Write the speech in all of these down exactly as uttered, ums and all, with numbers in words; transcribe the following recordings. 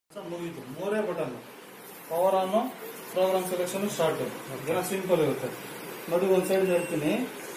ಮುಗೀತು ಮೂರೇ button power on program selection start ಜನ ಸಿಂಪಲ್ ಇರುತ್ತೆ ನೋಡಿ. ಒಂದ್ ಸೈಡ್ ಹೇಳ್ತೀನಿ,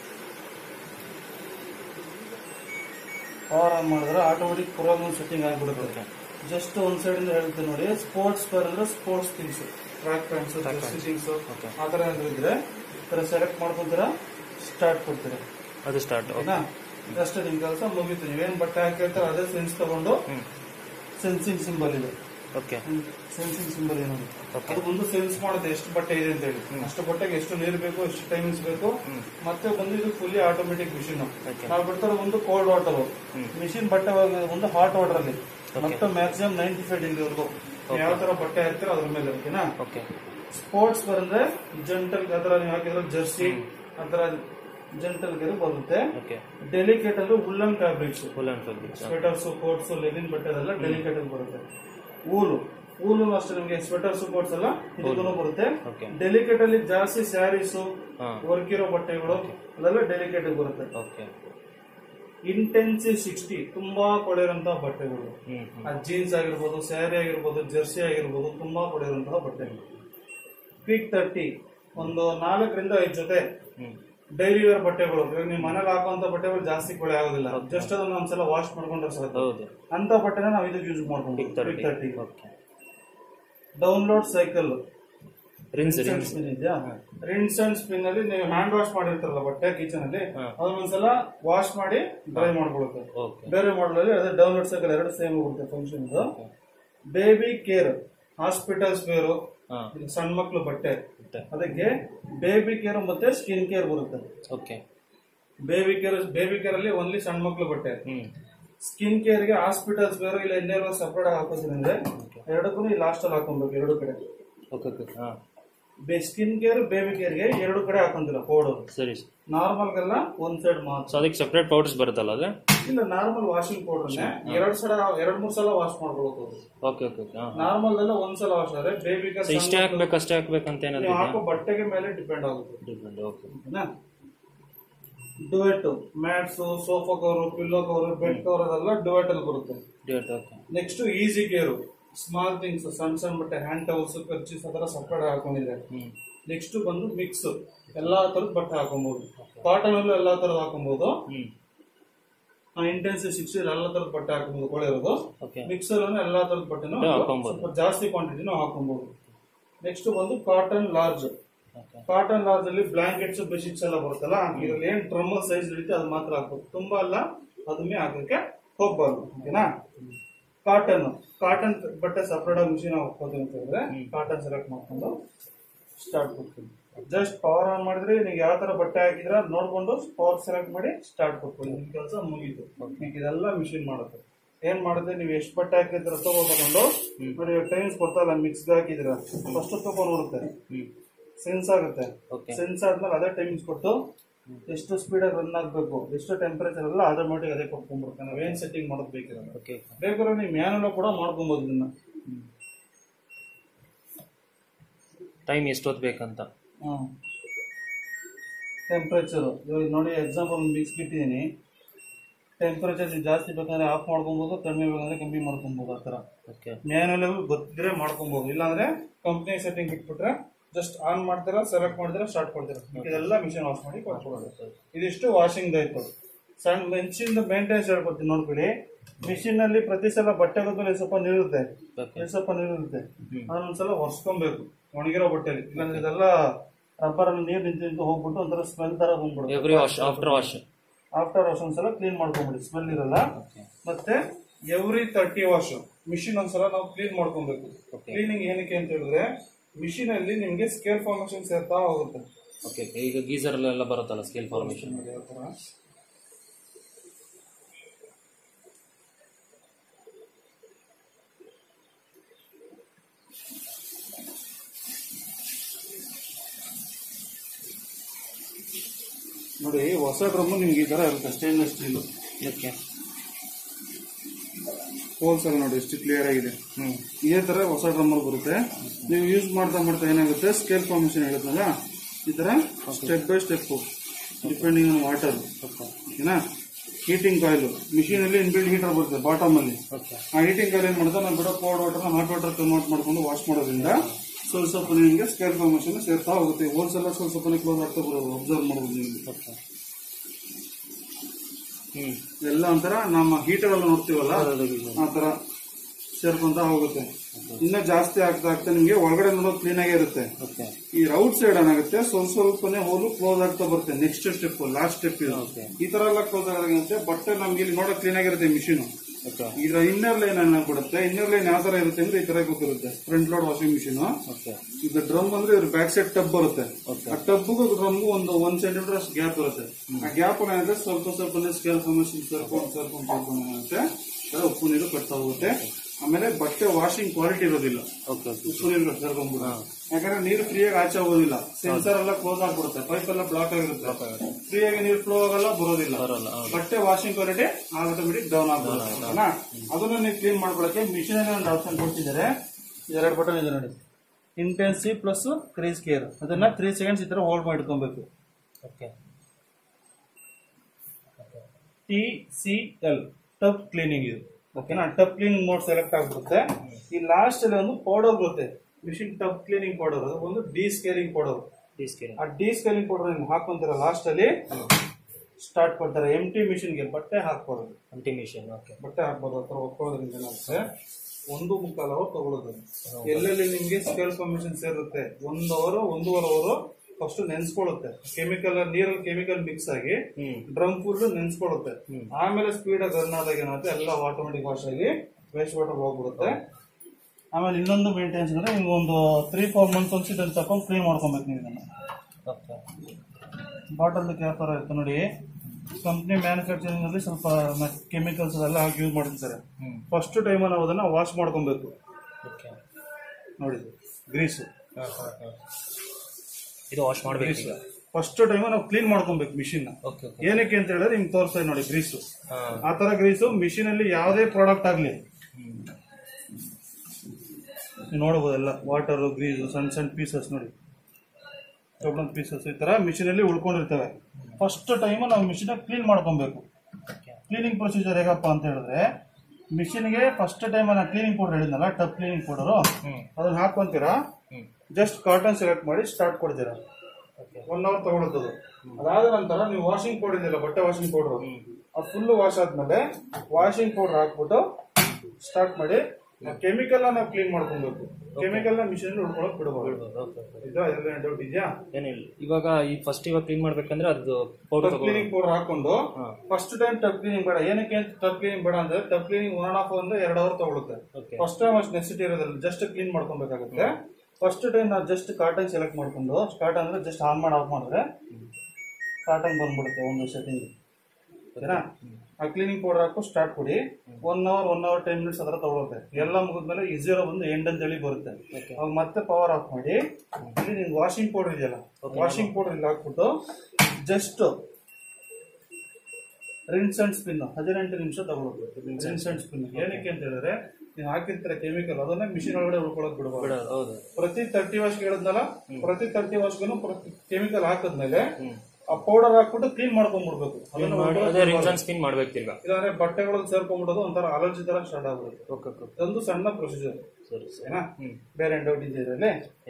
ಪವರ್ ಆನ್ ಮಾಡಿದ್ರೆ ಆಟೋಮೆಟಿಕ್ ಪ್ರೋಗ್ರಾಮ್ ಸೆಟ್ಟಿಂಗ್ ಆಗಿಬಿಡುತ್ತೆ. ಜಸ್ಟ್ ಒಂದ್ ಸೈಡ್ ಇಂದ ಹೇಳ್ತೀನಿ ನೋಡಿ, ಸ್ಪೋರ್ಟ್ಸ್ ಪೇರ್ ಅಂದ್ರೆ sports things, track pants, things ಆತರ ಏನಾದ್ರು ಇದ್ರೆ ಸೆಲೆಕ್ಟ್ ಮಾಡ್ಕೊಂತೀರಾ, ಸ್ಟಾರ್ಟ್ ಕೊಡ್ತೀರಾ, ಅದು ಸ್ಟಾರ್ಟ್ ಓಕೆನಾ. ಅಷ್ಟೇ ನಿಮ್ ಕೆಲಸ ಮುಗೀತು. ನೀವೇನ್ ಬಟ್ಟೆ ಹಾಕಿರ್ತಾರೆ ಅದೇ ಸೆನ್ಸ್ ತಗೊಂಡು ಸೆನ್ಸಿಂಗ್ ಸಿಂಬಲ್ ಇದೆ, ಓಕೆ ಸೆನ್ಸಿಂಗ್ ಸಿಂಬಲ್ ಏನದು ಅದು ಬಂದು ಸೆನ್ಸ್ ಮಾಡುತ್ತೆ ಎಷ್ಟು ಬಟ್ಟೆ ಇದೆ ಅಂತ ಹೇಳಿ, ಅಷ್ಟು ಬಟ್ಟೆಗೆ ಎಷ್ಟು ನೀರು ಬೇಕು, ಎಷ್ಟು ಟೈಮಿಂಗ್ಸ್ ಬೇಕು. ಮತ್ತೆ ಬಂದು ಇದು ಫುಲ್ಲಿ ಆಟೋಮೆಟಿಕ್ ಮಿಷಿನ್. ನಾವು ಬಿಡ್ತಾರೆ ಒಂದು ಕೋಲ್ಡ್ ವಾಟರ್ ಮಿಷಿನ್, ಬಟ್ಟೆ ಒಂದು ಹಾಟ್ ವಾಟರ್ ಅಲ್ಲಿ ಮತ್ತೆ ಮ್ಯಾಕ್ಸಿಮಮ್ ನೈಂಟಿ ಫೈವ್ ಡಿಗ್ರಿವರೆಗೂ ಯಾವ ತರ ಬಟ್ಟೆ ಹಾಕ್ತೀರ ಅದ್ರ ಮೇಲೆ, ಓಕೆನಾ. ಸ್ಪೋರ್ಟ್ಸ್ ಬಂದ್ರೆ ಜಂಟಲ್ ಆತರ ನೀವು ಹಾಕಿದ್ರೆ ಜರ್ಸಿ ಆತರ ಜಂಟಲ್ ಗೆ ಬರುತ್ತೆ. ಡೆಲಿಕೇಟ್ ಅಂದ್ರೆ woollen fabrics, sweaters, coats, linen ಬಟ್ಟೆ ಅದೆಲ್ಲ ಡೆಲಿಕೇಟ್ ಬರುತ್ತೆ. ಊಲು ಊಲು ಅಷ್ಟೇ ನಿಮಗೆ ಸ್ವೆಟರ್ಸ್, ಕೋಟ್ಸ್ ಎಲ್ಲ ಇದಕ್ಕೂ ಬರುತ್ತೆ. ಡೆಲಿಕೇಟ್ ಅಲ್ಲಿ ಜಾಸ್ತಿ ಸ್ಯಾರೀಸ್, ವರ್ಕ್ ಇರೋ ಬಟ್ಟೆಗಳು ಅದೆಲ್ಲ ಡೆಲಿಕೇಟ್ ಬರುತ್ತೆ. ಇಂಟೆನ್ಸಿವ್ ಸಿಕ್ಸ್ಟಿ ತುಂಬಾ ಕೊಳೆರಂತಹ ಬಟ್ಟೆಗಳು, ಜೀನ್ಸ್ ಆಗಿರ್ಬೋದು, ಸ್ಯಾರಿ ಆಗಿರ್ಬೋದು, ಜರ್ಸಿ ಆಗಿರ್ಬೋದು, ತುಂಬಾ ಕೊಳೆರಂತಹ ಬಟ್ಟೆಗಳು. ಕ್ವಿಕ್ ತರ್ಟಿ ಒಂದು ನಾಲ್ಕರಿಂದ ಐದು ಜೊತೆ ಡೈಲಿ ವೇರ್ ಬಟ್ಟೆಗಳು. ಇವಾಗ ನೀವು ಮನೇಲಿ ಹಾಕುವಂತ ಬಟ್ಟೆಗಳು ಜಾಸ್ತಿ ಕೊಳೆ ಆಗೋದಿಲ್ಲ, ಜಸ್ಟ್ ಅದನ್ನ ಒಂದ್ಸಲ ವಾಶ್ ಮಾಡ್ಕೊಂಡ್ರೆ ಸಾಕು. ಅಂತ ಬಟ್ಟೆನ ನಾವು ಇದಕ್ಕೆ ಯೂಸ್ ಮಾಡ್ಕೊಂಡು quick thirty. Download cycle rinse ಇದೆಯಾ, ರಿನ್ಸ್ ಅಂಡ್ ಸ್ಪಿನ್ ಅಲ್ಲಿ ನೀವು ಹ್ಯಾಂಡ್ ವಾಶ್ ಮಾಡಿರ್ತಾರಲ್ಲ ಬಟ್ಟೆ ಕಿಚನ್ ಅಲ್ಲಿ, ಅದನ್ನೊಂದ್ಸಲ ವಾಶ್ ಮಾಡಿ ಡ್ರೈ ಮಾಡ್ಕೊಳುತ್ತೆ. ಬೇರೆ ಮಾಡಲ್ ಅಲ್ಲಿ ಅದೇ ಡೌನ್ಲೋಡ್ ಸೈಕಲ್ ಎರಡು ಸೇಮ್ ಬರುತ್ತೆ ಫಂಕ್ಷನ್. ಬೇಬಿ ಕೇರ್ ಹಾಸ್ಪಿಟಲ್ಸ್ ಬೇರು, ಸಣ್ಣ ಮಕ್ಳು ಬಟ್ಟೆ, ಅದಕ್ಕೆ ಬೇಬಿ ಕೇರ್ ಮತ್ತೆ ಸ್ಕಿನ್ ಕೇರ್ ಬರುತ್ತೆ. ಬೇಬಿ ಕೇರ್ ಬೇಬಿ ಕೇರ್ ಅಲ್ಲಿ ಓನ್ಲಿ ಸಣ್ಣ ಮಕ್ಳು ಬಟ್ಟೆ, ಸ್ಕಿನ್ ಕೇರ್ ಗೆ ಹಾಸ್ಪಿಟಲ್ಸ್ ಬೇರೆ ಇಲ್ಲ ಇನ್ನೇನೋ ಸಪರೇಟ್ ಹಾಕೋತೀನಿ ಅಂದ್ರೆ ಎರಡಕ್ಕೂ ಈ ಲಾಸ್ಟ್ ಅಲ್ಲಿ ಹಾಕೊಬೇಕು ಎರಡು ಕಡೆ. ಸ್ಕಿನ್ ಕೇರ್ ಬೇಬಿ ಕೇರ್ ಗೆ ಎರಡು ಕಡೆ ಹಾಕೊಂತಿಲ್ಲ ಪೌಡರ್. ಸರಿ, ನಾರ್ಮಲ್ ಗೆಲ್ಲ ಒಂದ್ ಸೈಡ್ ಮಾತ್ರ. ಅದಕ್ಕೆ ಸಪರೇಟ್ ಪೌಡರ್ಸ್ ಬರುತ್ತಲ್ಲ ಅದು? ಇಲ್ಲ, ನಾರ್ಮಲ್ ವಾಷಿಂಗ್ ಪೌಡರ್ ಎರಡ್ ಸಲ ಎರಡ್ ಮೂರ್ ಸಲ ವಾಶ್ ಮಾಡ್ಕೊಳ್ಬಹುದು. ನಾರ್ಮಲ್ ಎಲ್ಲ ಒಂದ್ ಸಲ ವಾಶ್ ಆದ್ರೆ ಬೇಬಿ ಕೇರ್ ಇಷ್ಟೇ ಹಾಕ್ಬೇಕು ಅಷ್ಟೇ ಹಾಕ್ಬೇಕಂತ ಏನಾದ್ರು ಹಾಕೋ ಬಟ್ಟೆಗೆ ಮೇಲೆ ಡಿಪೆಂಡ್ ಆಗುತ್ತೆ. Duvet mats, sofa cover, pillow cover, bed cover ಅದೆಲ್ಲ ಡುವೆಟ್ ಅಲ್ಲಿ ಬರುತ್ತೆ. Next easy care small things, ಸಣ್ಣ ಸಣ್ಣ ಬಟ್ಟೆ, ಹ್ಯಾಂಡ್ ಟವಲ್ಸ್, ಕರ್ಚೀಸ್ ಅದರ ಸಪರೇಟ್ ಹಾಕೊಂಡಿದೆ. ನೆಕ್ಸ್ಟ್ ಬಂದು ಮಿಕ್ಸ್, ಎಲ್ಲಾ ತರದ ಬಟ್ಟೆ ಹಾಕೊಬಹುದು. ಕಾಟನ್ ಅಲ್ಲೂ ಎಲ್ಲಾ ತರದ ಹಾಕೊಬಹುದು. ಇಂಟೆನ್ಸಿವ್ ಸಿಕ್ಸ್ಟಿ ಎಲ್ಲಾ ತರದ ಬಟ್ಟೆ ಹಾಕೊಬಹುದು ಕೊಳೆ ಇರೋದು. ಮಿಕ್ಸರ್ ಎಲ್ಲಾ ತರದ ಬಟ್ಟೆನೂ ಸ್ವಲ್ಪ ಜಾಸ್ತಿ ಕ್ವಾಂಟಿಟಿನೂ ಹಾಕೊಬಹುದು. ನೆಕ್ಸ್ಟ್ ಬಂದು ಕಾಟನ್ ಲಾರ್ಜ್. ಕಾಟನ್ ಲಾರ್ಜ್ ಅಲ್ಲಿ ಬ್ಲಾಂಕೆಟ್ಸ್, ಬೆಡ್ಶೀಟ್ಸ್ ಎಲ್ಲ ಬರುತ್ತಲ್ಲ, ಇದ್ರಲ್ಲಿ ಏನ್ ಡ್ರಮ್ ಸೈಜ್ ಇರುತ್ತೆ ಅದು ಮಾತ್ರ ಹಾಕ್ಬೇಕು, ತುಂಬಾ ಅಲ್ಲ ಅದನ್ನೇ ಹಾಕಕ್ಕೆ ಹೋಗ್ಬಾರ್ದು, ಓಕೆನಾ. ಕಾಟನ್ ಕಾಟನ್ ಬಟ್ಟೆ ಸಪರೇಟ್ ಆಗಿ ಮಿಷಿನ್ ಹಾಕೋದು ಅಂತ ಹೇಳಿದ್ರೆ ಕಾಟನ್ ಸೆಲೆಕ್ಟ್ ಮಾಡ್ಕೊಂಡು ಸ್ಟಾರ್ಟ್ ಕೊಡ್ತೀನಿ. ಜಸ್ಟ್ ಪವರ್ ಆನ್ ಮಾಡಿದ್ರೆ ನೀವು ಯಾವ ತರ ಬಟ್ಟೆ ಹಾಕಿದ್ರೆ ನೋಡ್ಕೊಂಡು ಪವರ್ ಸೆಲೆಕ್ಟ್ ಮಾಡಿ ಸ್ಟಾರ್ಟ್ ಕೊಟ್ಕೊಳ್ಳಿ, ನಿಮ್ ಕೆಲಸ ಮುಗೀತು. ಈಗ ಇದೆಲ್ಲ ಮಿಷಿನ್ ಮಾಡುತ್ತೆ. ಏನ್ ಮಾಡುತ್ತೆ, ನೀವು ಎಷ್ಟು ಬಟ್ಟೆ ಹಾಕಿದ್ರೆ ತಗೊಂಡು ನೋಡಿ ಟೈಮ್ಸ್ ಕೊಡ್ತಾರಲ್ಲ, ಮಿಕ್ಸ್ ಹಾಕಿದ್ರ ಫಸ್ಟ್ ತಗೊಂಡು ನೋಡುತ್ತೆ, ಸೆನ್ಸ್ ಆಗುತ್ತೆ. ಸೆನ್ಸ್ ಆದ್ಮೇಲೆ ಅದೇ ಟೈಮಿಂಗ್ಸ್ ಕೊಟ್ಟು ಎಷ್ಟು ಸ್ಪೀಡ್ ಆಗಿ ರನ್ ಆಗ್ಬೇಕು, ಎಷ್ಟು ಟೆಂಪರೇಚರ್ ಎಲ್ಲ ಆಟೋಮೆಟಿಕ್ ಅದೇ ಕೊಟ್ಕೊಂಡ್ಬಿಡುತ್ತೆ. ನಾವೇನ್ ಸೆಟ್ಟಿಂಗ್ ಮಾಡೋದು ಬೇಕಿರಲ್ಲ, ಬೇಕಾದ್ರೆ ನೀವು ಮ್ಯಾನುವಲ್ ಕೂಡ ಮಾಡ್ಕೊಬಹುದು. ಇದನ್ನ ಟೈಮ್ ಎಷ್ಟೊತ್ತು ಬೇಕಂತ ಟೆಂಪರೇಚರ್ ಇವಾಗ ನೋಡಿ, ಎಕ್ಸಾಂಪಲ್ ಒಂದು ಮಿಕ್ಸ್ ಇಟ್ಟಿದ್ದೀನಿ, ಟೆಂಪರೇಚರ್ ನೀವು ಜಾಸ್ತಿ ಬೇಕಂದ್ರೆ ಆಫ್ ಮಾಡ್ಕೊಬಹುದು, ಕಡಿಮೆ ಬೇಕಂದ್ರೆ ಕಮ್ಮಿ ಮಾಡ್ಕೊಬಹುದು. ಆ ತರ ಮ್ಯಾನುವಲ್ ಗೊತ್ತಿದ್ರೆ ಮಾಡ್ಕೊಬಹುದು. ಇಲ್ಲಾಂದ್ರೆ ಕಂಪ್ನಿ ಸೆಟ್ಟಿಂಗ್ ಇಟ್ಬಿಟ್ರೆ ಜಸ್ಟ್ ಆನ್ ಮಾಡ್ತೀರಾ, ಸೆಲೆಕ್ಟ್ ಮಾಡಿದ್ರೆ ಸ್ಟಾರ್ಟ್ ಕೊಡ್ತೀರಾ. ಇದೆಲ್ಲ ಮಿಷಿನ್ ವಾಶ್ ಮಾಡಿ ಕೊಡ್ಕೊಳ್ಳೋದು. ಇದಿಷ್ಟು ವಾಷಿಂಗ್ ಆಯ್ತು. ಸಣ್ಣ ಮಿಷಿನ್ ಮೇಂಟೆನೆನ್ಸ್ ಹೇಳ್ಕೊಡ್ತೀನಿ ನೋಡ್ಕೊಳ್ಳಿ. ಮಿಷಿನ್ ನಲ್ಲಿ ಪ್ರತಿ ಸಲ ಬಟ್ಟೆ ಹೋದ್ಮೇಲೆ ಸ್ವಲ್ಪ ನೀರುತ್ತೆ, ಸ್ವಲ್ಪ ನೀರಿರುತ್ತೆ, ಅದೊಂದ್ಸಲ ಒರೆಸ್ಕೊಬೇಕು ಒಣಗಿರೋ ಬಟ್ಟೆಲಿ. ಇಲ್ಲಾಂದ್ರೆ ಇದೆಲ್ಲ ರಬ್ಬರ್ ಅಲ್ಲಿ ನೀರು ನಿಂತು ನಿಂತು ಹೋಗ್ಬಿಟ್ಟು ಒಂಥರ ಸ್ಮೆಲ್ ತರ ಬಂದ್ಬಿಡುತ್ತೆ. ಆಫ್ಟರ್ ವಾಶ್ ಆಫ್ಟರ್ ವಾಶ್ ಒಂದ್ಸಲ ಕ್ಲೀನ್ ಮಾಡ್ಕೊಂಡ್ಬಿಡಿ, ಸ್ಮೆಲ್ ಇರಲ್ಲ. ಮತ್ತೆ ಎವ್ರಿ ತರ್ಟಿ ವಾಶ್ ಮಿಷಿನ್ ಒಂದ್ಸಲ ನಾವು ಕ್ಲೀನ್ ಮಾಡ್ಕೊಬೇಕು. ಕ್ಲೀನಿಂಗ್ ಏನಕ್ಕೆ ಅಂತ ಹೇಳಿದ್ರೆ ಮಿಷಿನ್ ಅಲ್ಲಿ ನಿಮ್ಗೆ ಸ್ಕೇಲ್ ಫಾರ್ಮೇಶನ್ ಸೇರ್ತಾ ಹೋಗುತ್ತೆ. ಓಕೆ, ಈಗ ಗೀಸರ್ ಎಲ್ಲ ಬರುತ್ತಲ್ಲ ಸ್ಕೇಲ್ ಫಾರ್ಮೇಶನ್, ನೋಡಿ ಹೊಸ ಡ್ರಮ್ ನಿಮ್ಗೆ ಈ ತರ ಇರುತ್ತೆ, ಸ್ಟೇನ್ಲೆಸ್ ಸ್ಟೀಲ್. ಓಕೆ, ಹೋಲ್ಸ್ ಎಲ್ಲ ನೋಡಿ ಎಷ್ಟು ಕ್ಲಿಯರ್ ಆಗಿದೆ. ಇದೇ ತರ ಹೊಸ ಡ್ರಮ್ ಅಲ್ಲಿ ಬರುತ್ತೆ. ನೀವು ಯೂಸ್ ಮಾಡ್ತಾ ಮಾಡ್ತಾ ಏನಾಗುತ್ತೆ, ಸ್ಕೇಲ್ ಫಾರ್ಮೇಶನ್ ಹೇಳುತ್ತಲ್ಲ, ಈ ತರ step by step depending on water, ಓಕೆನಾ. ಹೀಟಿಂಗ್ ಕಾಯಿಲ್ ಮಿಷಿನ್ ಅಲ್ಲಿ ಇನ್ಬಿಲ್ಡ್ ಹೀಟರ್ ಬರುತ್ತೆ ಬಾಟಮ್ ಅಲ್ಲಿ. ಆ ಹೀಟಿಂಗ್ ಕಾಯಿಲ್ ಏನ್ ಮಾಡುತ್ತೆ ನಾವು ಬಿಡೋ cold water hot water convert ಮಾಡ್ಕೊಂಡು ವಾಶ್ ಮಾಡೋದ್ರಿಂದ ಸ್ವಲ್ಪ ಸ್ವಲ್ಪ ನಿಮಗೆ ಸ್ಕೇಲ್ ಫಾರ್ಮೇಷನ್ ಸೇರ್ತಾ ಹೋಗುತ್ತೆ. ಹೋಲ್ಸ್ ಎಲ್ಲ ಸ್ವಲ್ಪ ಸ್ವಲ್ಪ ಕ್ಲೋಸ್ ಆಗ್ತಾ ಬರೋದು ಅಬ್ಸರ್ವ್ ಮಾಡಬಹುದು ನಿಮಗೆ. ಎಲ್ಲ ಒಂಥರ ನಮ್ಮ ಹೀಟರ್ ಎಲ್ಲ ನೋಡ್ತೀವಲ್ಲ ಆ ತರ ಸೇರ್ಕೊಂತ ಹೋಗುತ್ತೆ. ಇನ್ನ ಜಾಸ್ತಿ ಆಗ್ತಾ ಆಗ್ತಾ ನಿಮ್ಗೆ ಒಳಗಡೆ ನೋಡೋದು ಕ್ಲೀನ್ ಆಗೇ ಇರುತ್ತೆ. ಈ ರೌಟ್ ಸೈಡ್ ಏನಾಗುತ್ತೆ ಸ್ವಲ್ಪ ಸ್ವಲ್ಪನೇ ಹೋಲು ಕ್ಲೋಸ್ ಆಗ್ತಾ ಬರುತ್ತೆ. ನೆಕ್ಸ್ಟ್ ಸ್ಟೆಪ್ ಲಾಸ್ಟ್ ಸ್ಟೆಪ್ ಇದು. ಈ ತರ ಎಲ್ಲ ಕ್ಲೋಸ್ ಆಗುತ್ತೆ. ಬಟ್ಟೆ ನಮ್ಗೆ ಇಲ್ಲಿ ನೋಡೋಕೆ ಕ್ಲೀನ್ ಆಗಿರುತ್ತೆ ಮಿಷಿನ್. ಇದರ ಇನ್ನರ್ ಲೈನ್ ಏನಾಗ್ಬಿಡುತ್ತೆ, ಇನ್ನರ್ ಲೈನ್ ಯಾವ ತರ ಇರುತ್ತೆ ಅಂದ್ರೆ ಈ ತರ ಗೊತ್ತಿರುತ್ತೆ. ಫ್ರಂಟ್ ಲೋಡ್ ವಾಷಿಂಗ್ ಮಿಷಿನ್ ಇದು ಡ್ರಮ್ ಅಂದ್ರೆ ಇದ್ರ ಬ್ಯಾಕ್ ಸೈಡ್ ಟಬ್ ಬರುತ್ತೆ. ಆ ಟಬ್ಗೂ ಡ್ರಮ್ಗೂ ಒಂದು ಒಂದ್ ಸೆಂಟಿಮೀಟರ್ ಅಷ್ಟು ಗ್ಯಾಪ್ ಇರುತ್ತೆ. ಆ ಗ್ಯಾಪ್ ಏನಾಗುತ್ತೆ ಸ್ವಲ್ಪ ಸ್ವಲ್ಪ ಸ್ಕೇಲ್ ಫಾರ್ಮೇಷನ್ ಸೇರ್ಕೊಂಡು ಸೇರ್ಕೊಂಡು ಸೇರ್ಕೊಂಡು ಏನಾಗುತ್ತೆ ಉಪ್ಪು ನೀರು ಕಟ್ತಾ ಹೋಗುತ್ತೆ. ಆಮೇಲೆ ಬಟ್ಟೆ ವಾಷಿಂಗ್ ಕ್ವಾಲಿಟಿ ಇರೋದಿಲ್ಲ, ಉಪ್ಪು ನೀರು ಸೇರ್ಕೊಂಡ್ಬಿಡ. ಯಾಕಂದ್ರೆ ನೀರು ಫ್ರೀಯಾಗಿ ಆಚೆ ಹೋಗೋದಿಲ್ಲ. ಸೆನ್ಸರ್ ಎಲ್ಲ ಕ್ಲೋಸ್ ಆಗ್ಬಿಡುತ್ತೆ, ಪೈಪ್ ಎಲ್ಲ ಬ್ಲಾಕ್ ಆಗಿರುತ್ತೆ, ಫ್ರೀಯಾಗಿ ನೀರು ಫ್ಲೋ ಆಗಲ್ಲ, ಬರೋದಿಲ್ಲ. ಬಟ್ಟೆ ವಾಷಿಂಗ್ ಕ್ವಾಲಿಟಿ ಆಟೋಮೆಟಿಕ್ ಡೌನ್ ಆಗ್ಬಿಡುತ್ತೆ. ಅದನ್ನ ನೀವು ಕ್ಲೀನ್ ಮಾಡ್ಕೊಳಕ್ಕೆ ಮಿಷಿನ್ ಒಂದು ಆಪ್ಷನ್ ಕೊಡ್ತಿದ್ದಾರೆ. ಎರಡು ಬಟನ್ ಇದೆ ನೋಡಿ, ಇಂಟೆನ್ಸಿವ್ ಪ್ಲಸ್ ಕ್ರೀಸ್ ಕೇರ್. ಅದನ್ನ ತ್ರೀ ಸೆಕೆಂಡ್ಸ್ ಈ ತರ ಹೋಲ್ಡ್ ಮಾಡಿ ಇಟ್ಕೊಬೇಕು. T C L tub cleaning ಇದು. ಓಕೆನಾ, ಟಬ್ ಕ್ಲೀನಿಂಗ್ ಮೋಡ್ ಸೆಲೆಕ್ಟ್ ಆಗ್ಬಿಡುತ್ತೆ. ಈ ಲಾಸ್ಟ್ ಅಲ್ಲಿ ಒಂದು ಪೌಡರ್ ಬರುತ್ತೆ, ಮಿಷಿನ್ ಟಬ್ ಕ್ಲೀನಿಂಗ್ ಪೌಡರ್. ಅದು ಒಂದು ಡಿ ಸ್ಕೇಲಿಂಗ್ ಪೌಡರ್. ಆ ಡಿ ಸ್ಕೇಲಿಂಗ್ ಪೌಡರ್ ನೀವು ಹಾಕೊಂತೀರ ಲಾಸ್ಟ್ ಅಲ್ಲಿ ಸ್ಟಾರ್ಟ್ ಕೊಡ್ತಾರೆ. ಎಂ ಟಿ ಮಿಷಿನ್ ಗೆ ಬಟ್ಟೆ ಹಾಕ್ಬಾರ್ದು. ಎಂ ಟಿ ಮಿಷಿನ್ ಬಟ್ಟೆ ಹಾಕ್ಬಾರ್ದು. ಆ ತರ ಒಪ್ಕೊಳ್ಳೋದ್ರಿಂದ ಏನಾಗುತ್ತೆ ಒಂದು ಮುಕ್ಕಾಲ್ ಅವರ್ ತಗೊಳ್ಳೋದು. ಎಲ್ಲೆಲ್ಲಿ ನಿಮ್ಗೆ ಸ್ಕೇಲ್ ಫಾರ್ಮೇಷನ್ ಸೇರುತ್ತೆ ಒಂದು ಅವರ್ ಒಂದೂವರೆ ಅವರ್ ಫಸ್ಟ್ ನೆನ್ಸ್ಕೊಳ್ಳುತ್ತೆ. ಕೆಮಿಕಲ್ ನೀರಲ್ಲಿ ಕೆಮಿಕಲ್ ಮಿಕ್ಸ್ ಆಗಿ ಡ್ರಮ್ ಫುಲ್ ನೆನ್ಸ್ಕೊಳ್ಳುತ್ತೆ. ಆಮೇಲೆ ಸ್ಪೀಡ್ ಆಗಿ ರನ್ ಆದಾಗ ಏನಾಗುತ್ತೆ ಎಲ್ಲ ಆಟೋಮೆಟಿಕ್ ವಾಶ್ ಆಗಿ ವೇಸ್ಟ್ ವಾಟರ್ ಹೋಗ್ಬಿಡುತ್ತೆ. ಆಮೇಲೆ ಇನ್ನೊಂದು ಮೇಂಟೆನೆನ್ಸ್ ಅಂದ್ರೆ ನಿಮ್ಗೆ ಒಂದು ತ್ರೀ ಫೋರ್ ಮಂತ್ಸ್ ಒಂದ್ಸಿ ಇದನ್ನು ತಗೊಂಡು ಕ್ಲೀನ್ ಮಾಡ್ಕೊಬೇಕು ನೀವು ಇದನ್ನ. ಬಾಟಲ್ ಕ್ಯಾಪ್ ಇರುತ್ತೆ ನೋಡಿ, ಕಂಪ್ನಿ ಮ್ಯಾನುಫ್ಯಾಕ್ಚರಿಂಗ್ ಅಲ್ಲಿ ಸ್ವಲ್ಪ ಕೆಮಿಕಲ್ಸ್ ಎಲ್ಲ ಹಾಕಿ ಯೂಸ್ ಮಾಡ್ತಿರ್ತಾರೆ. ಫಸ್ಟ್ ಟೈಮ್ ನಾವು ಅದನ್ನ ವಾಶ್ ಮಾಡ್ಕೊಬೇಕು. ನೋಡಿ ಗ್ರೀಸ್ ಇದು ವಾಶ್ ಮಾಡಬೇಕು. ಫಸ್ಟ್ ಟೈಮ್ ನಾವು ಕ್ಲೀನ್ ಮಾಡ್ಕೊಬೇಕು ಮಿಷಿನ್. ಏನಕ್ಕೆ ಅಂತ ಹೇಳಿದ್ರೆ ನಿಮ್ಗೆ ತೋರಿಸ್ತಾ ನೋಡಿ ಗ್ರೀಸು. ಆ ತರ ಗ್ರೀಸು ಮಿಷಿನ್ ಅಲ್ಲಿ ಯಾವುದೇ ಪ್ರಾಡಕ್ಟ್ ಆಗ್ಲಿ ನೋಡಬಹುದಲ್ಲ, ವಾಟರ್ ಗ್ರೀಸ್ ಸಣ್ಣ ಸಣ್ಣ ಪೀಸಸ್ ನೋಡಿ, ಕಬ್ಬಣ ಪೀಸಸ್ ಈ ತರ ಮಿಷಿನ್ ಅಲ್ಲಿ ಉಳ್ಕೊಂಡಿರ್ತವೆ. ಫಸ್ಟ್ ಟೈಮ್ ನಾವು ಮಿಷಿನ್ ಕ್ಲೀನ್ ಮಾಡ್ಕೊಬೇಕು. ಕ್ಲೀನಿಂಗ್ ಪ್ರೊಸೀಜರ್ ಹೇಗಪ್ಪ ಅಂತ ಹೇಳಿದ್ರೆ, ಮಿಷಿನ್ಗೆ ಫಸ್ಟ್ ಟೈಮ್ ನಾನು ಕ್ಲೀನಿಂಗ್ ಪೌಡರ್ ಹೇಳಿದ್ನಲ್ಲ, ಟಬ್ ಕ್ಲೀನಿಂಗ್ ಪೌಡರ್, ಅದನ್ನ ಹಾಕೊಂತೀರಾ. ಜಸ್ಟ್ ಕಾಟನ್ ಸೆಲೆಕ್ಟ್ ಮಾಡಿ ಸ್ಟಾರ್ಟ್ ಕೊಡ್ತೀರಾ. ಒನ್ ಅವರ್ ತಗೊಳುತ್ತದೆ. ಅದಾದ ನಂತರ ನೀವು ವಾಷಿಂಗ್ ಪೌಡರ್ ಇದೆಯಲ್ಲ, ಬಟ್ಟೆ ವಾಷಿಂಗ್ ಪೌಡರ್, ಅದು ಫುಲ್ ವಾಶ್ ಆದ್ಮೇಲೆ ವಾಷಿಂಗ್ ಪೌಡರ್ ಹಾಕ್ಬಿಟ್ಟು ಸ್ಟಾರ್ಟ್ ಮಾಡಿ ಕೆಮಿಕಲ್ ನಾವು ಕ್ಲೀನ್ ಮಾಡ್ಕೊಬೇಕು. ಕೆಮಿಕಲ್ ನ ಮಿಷಿನ್ ಉಳ್ಕೊಳಕ್ ಬಿಡಬಹುದು. ಎಲ್ಲ ಡೌಟ್ ಇದೆಯಾ? ಏನಿಲ್ಲ. ಇವಾಗ ಈ ಫಸ್ಟ್ ಇವಾಗ ಕ್ಲೀನ್ ಮಾಡ್ಬೇಕಂದ್ರೆ ಅದು ಪೌಡರ್ ಕ್ಲೀನಿಂಗ್ ಪೌಡರ್ ಹಾಕೊಂಡು ಫಸ್ಟ್ ಟೈಮ್ ಟಬ್ ಕ್ಲೀನಿಂಗ್ ಬೇಡ. ಏನಕ್ಕೆ ಟಬ್ ಕ್ಲೀನಿಂಗ್ ಬೇಡ ಅಂದ್ರೆ tub cleaning one and half ಅಂದ್ರೆ ಎರಡು ಅವರ್ ತಗೊಳುತ್ತೆ. ಫಸ್ಟ್ ಟೈಮ್ ಅಷ್ಟು ನೆಸಿಟಿ ಇರೋದಿಲ್ಲ, ಜಸ್ಟ್ ಕ್ಲೀನ್ ಮಾಡ್ಕೊಬೇಕಾಗುತ್ತೆ. ಫಸ್ಟ್ ಟೈಮ್ ನಾವು ಜಸ್ಟ್ ಕಾಟನ್ ಸೆಲೆಕ್ಟ್ ಮಾಡ್ಕೊಂಡು, ಸ್ಟಾರ್ಟ್ ಅಂದ್ರೆ ಜಸ್ಟ್ ಆನ್ ಮಾಡಿ ಆಫ್ ಮಾಡಿದ್ರೆ ಕಾಟನ್ ಬಂದ್ಬಿಡುತ್ತೆ ಒಂದು ಸೆಟ್ಟಿಂಗ್. ಓಕೆನಾ? ಆ ಕ್ಲೀನಿಂಗ್ ಪೌಡರ್ ಹಾಕು ಸ್ಟಾರ್ಟ್ ಕೊಡಿ. One hour one hour ten minutes ಅದರ ತಗೊಳುತ್ತೆ. ಎಲ್ಲ ಮುಗಿದ್ಮೇಲೆ ಇಜೀರೋ ಬಂದು ಎಂಡ್ ಅಂತ ಹೇಳಿ ಬರುತ್ತೆ. ಅವಾಗ ಮತ್ತೆ ಪವರ್ ಆಫ್ ಮಾಡಿ ಇಲ್ಲಿ ನಿಮ್ಗೆ ವಾಷಿಂಗ್ ಪೌಡರ್ ಇದೆಯಲ್ಲ, ವಾಷಿಂಗ್ ಪೌಡರ್ ಇಲ್ಲಿ ಹಾಕ್ಬಿಟ್ಟು ಜಸ್ಟ್ ರಿನ್ಸ್ ಅಂಡ್ ಸ್ಪಿನ್ ಹದಿನೆಂಟು ನಿಮಿಷ ತಗೊಳುತ್ತೆ. ರಿನ್ಸ್ ಅಂಡ್ ಸ್ಪಿನ್ ಏನಕ್ಕೆ ಅಂತ ಹೇಳಿದ್ರೆ, ನೀವು ಹಾಕಿರ್ತಾರೆ ಕೆಮಿಕಲ್, ಅದನ್ನ ಮಿಷಿನ್ ಒಳಗಡೆ ಉಳ್ಕೊಳಕ್ ಬಿಡಬಹುದು. ಪ್ರತಿ ತರ್ಟಿ ವಾಶ್ ಹೇಳಿದ್ನಲ್ಲ, ಪ್ರತಿ ತರ್ಟಿ ವಾಶ್ಗೂ ಪ್ರತಿ ಕೆಮಿಕಲ್ ಹಾಕಿದ್ಮೇಲೆ ಆ ಪೌಡರ್ ಹಾಕ್ಬಿಟ್ಟು ಕ್ಲೀನ್ ಮಾಡ್ಕೊಂಡ್ಬಿಡ್ಬೇಕು. ಇಲ್ಲಾಂದ್ರೆ ಬಟ್ಟೆಗಳಲ್ಲಿ ಸೇರ್ಕೊಂಡ್ಬಿಡೋದು ಒಂಥರ ಅಲರ್ಜಿ ತರ ಸ್ಟಾರ್ಟ್ ಆಗ್ಬಿಡುತ್ತೆ. ಇದೊಂದು ಸಣ್ಣ ಪ್ರೊಸೀಜರ್. ಏನಾ? ಬೇರೆ ಡೌಟ್ ಇದೆ ಇದರಲ್ಲಿ?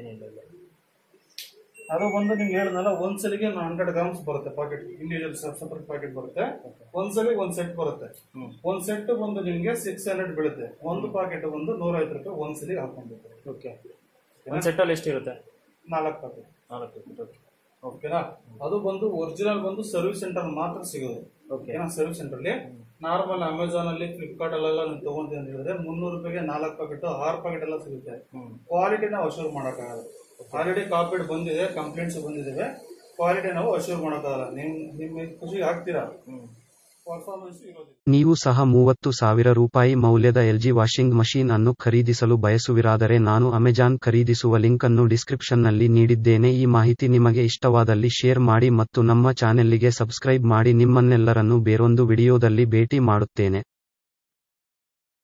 ಅದು ಬಂದು ನಿಮ್ಗೆ ಹೇಳಿದ್ನಲ್ಲ, ಒಂದ್ಸಲಿಗೆ ಹಂಡ್ರೆಡ್ ಗ್ರಾಮ್ಸ್ ಬರುತ್ತೆ ಪಾಕೆಟ್, ಇಂಡಿವಿಜುವಲ್ ಸಪರೇಟ್ ಪಾಕೆಟ್ ಬರುತ್ತೆ. ಒಂದ್ಸಲಿಗೆ ಒಂದ್ ಸೆಟ್ ಬರುತ್ತೆ. ಒಂದ್ ಸೆಟ್ ಬಂದು ನಿಮ್ಗೆ ಸಿಕ್ಸ್ ಹಂಡ್ರೆಡ್ ಬೀಳುತ್ತೆ. ಒಂದು ಪಾಕೆಟ್ ಬಂದು ನೂರ ಐವತ್ತು ರೂಪಾಯಿ ಒಂದ್ಸಲಿಗೆ ಹಾಕೊಂಡ್ಬೇಕು. ಓಕೆ, ಒಂದ್ ಸೆಟ್ ಅಲ್ಲಿ ಎಷ್ಟಿರುತ್ತೆ? ನಾಲ್ಕು ಪಾಕೆಟ್. ನಾಲ್ಕು ಪಾಕೆಟ್. ಓಕೆನಾ? ಅದು ಬಂದು ಒರಿಜಿನಲ್ ಬಂದು ಸರ್ವಿಸ್ ಸೆಂಟರ್ ಮಾತ್ರ ಸಿಗೋದು. ಓಕೆನಾ? ಸರ್ವಿಸ್ ಸೆಂಟರ್ ಅಲ್ಲಿ ನಾರ್ಮಲ್ ಅಮೆಝಾನ್ ಅಲ್ಲಿ ಫ್ಲಿಪ್ಕಾರ್ಟ್ ಅಲ್ಲೆಲ್ಲ ನೀವು ತಗೊಂತೀವಿ ಅಂತ ಹೇಳಿದ್ರೆ ಮುನ್ನೂರು ರೂಪಾಯಿಗೆ ನಾಲ್ಕು ಪ್ಯಾಕೆಟ್ ಆರು ಪ್ಯಾಕೆಟ್ ಎಲ್ಲ ಸಿಗುತ್ತೆ. ಕ್ವಾಲಿಟಿ ನಾವು ಅಶ್ಯೂರ್ ಮಾಡೋಕ್ಕಾಗಲ್ಲ. ಆಲ್ರೆಡಿ ಕಾಪಿಡ್ ಬಂದಿದೆ, ಕಂಪ್ಲೇಂಟ್ಸ್ ಬಂದಿದ್ದಾವೆ. ಕ್ವಾಲಿಟಿ ನಾವು ಅಶ್ಯೂರ್ ಮಾಡೋಕ್ಕಾಗಲ್ಲ. ನಿಮ್ ನಿಮ್ಮ ಖುಷಿಗೆ ಹಾಕ್ತೀರಾ, ಪರ್ಫಾರ್ಮೆನ್ಸ್ ಇರೋದಿಲ್ಲ. ನೀವು ಸಹ ಮೂವತ್ತು ಸಾವಿರ ರೂಪಾಯಿ ಮೌಲ್ಯದ ಎಲ್ಜಿ ವಾಷಿಂಗ್ ಮಷೀನ್ ಅನ್ನು ಖರೀದಿಸಲು ಬಯಸುವಿರಾದರೆ ನಾನು ಅಮೆಜಾನ್ ಖರೀದಿಸುವ ಲಿಂಕ್ ಅನ್ನು ಡಿಸ್ಕ್ರಿಪ್ಷನ್ನಲ್ಲಿ ನೀಡಿದ್ದೇನೆ. ಈ ಮಾಹಿತಿ ನಿಮಗೆ ಇಷ್ಟವಾದಲ್ಲಿ ಶೇರ್ ಮಾಡಿ ಮತ್ತು ನಮ್ಮ ಚಾನೆಲ್ಲಿಗೆ ಸಬ್ಸ್ಕ್ರೈಬ್ ಮಾಡಿ. ನಿಮ್ಮನ್ನೆಲ್ಲರನ್ನು ಬೇರೊಂದು ವಿಡಿಯೋದಲ್ಲಿ ಭೇಟಿ ಮಾಡುತ್ತೇನೆ.